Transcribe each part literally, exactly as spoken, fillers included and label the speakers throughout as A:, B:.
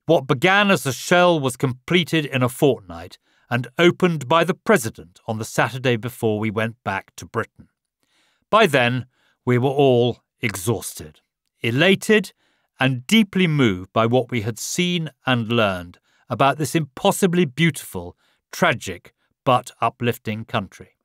A: What began as a shell was completed in a fortnight and opened by the President on the Saturday before we went back to Britain. By then, we were all exhausted, elated, and deeply moved by what we had seen and learned about this impossibly beautiful, tragic, but uplifting country.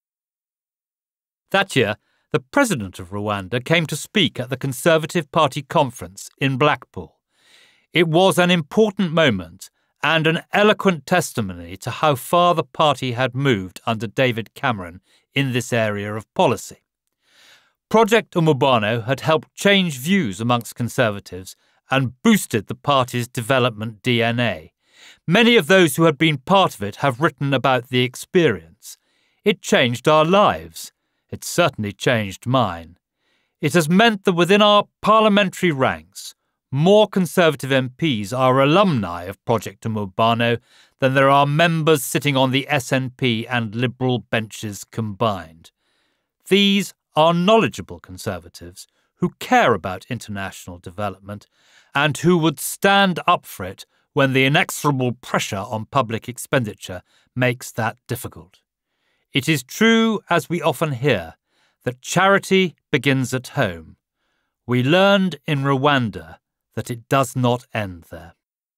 A: That year, the President of Rwanda came to speak at the Conservative Party conference in Blackpool. It was an important moment and an eloquent testimony to how far the party had moved under David Cameron in this area of policy. Project Umubano had helped change views amongst Conservatives and boosted the party's development D N A. Many of those who had been part of it have written about the experience. It changed our lives. It certainly changed mine. It has meant that within our parliamentary ranks, more Conservative M Ps are alumni of Project Umubano than there are members sitting on the S N P and Liberal benches combined. These are knowledgeable Conservatives who care about international development and who would stand up for it when the inexorable pressure on public expenditure makes that difficult. It is true, as we often hear, that charity begins at home. We learned in Rwanda that it does not end there.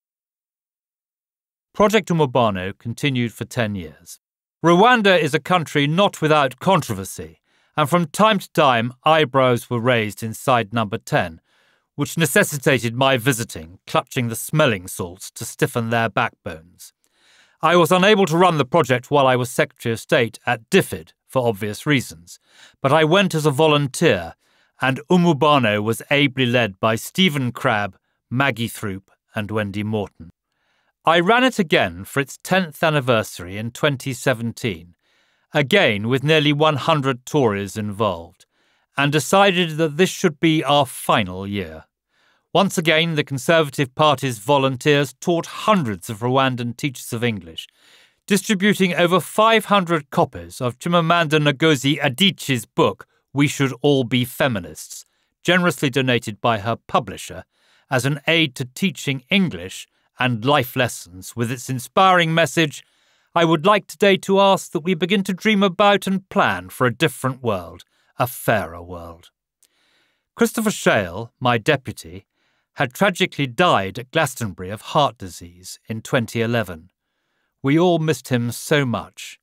A: Project Umubano continued for ten years. Rwanda is a country not without controversy, and from time to time eyebrows were raised inside number ten, which necessitated my visiting, clutching the smelling salts to stiffen their backbones. I was unable to run the project while I was Secretary of State at D F I D for obvious reasons, but I went as a volunteer, and Umubano was ably led by Stephen Crabb, Maggie Throop, and Wendy Morton. I ran it again for its tenth anniversary in twenty seventeen, again with nearly one hundred Tories involved, and decided that this should be our final year. Once again, the Conservative Party's volunteers taught hundreds of Rwandan teachers of English, distributing over five hundred copies of Chimamanda Ngozi Adichie's book, We Should All Be Feminists, generously donated by her publisher, as an aid to teaching English and life lessons with its inspiring message, I would like today to ask that we begin to dream about and plan for a different world, a fairer world. Christopher Shale, my deputy, had tragically died at Glastonbury of heart disease in twenty eleven. We all missed him so much,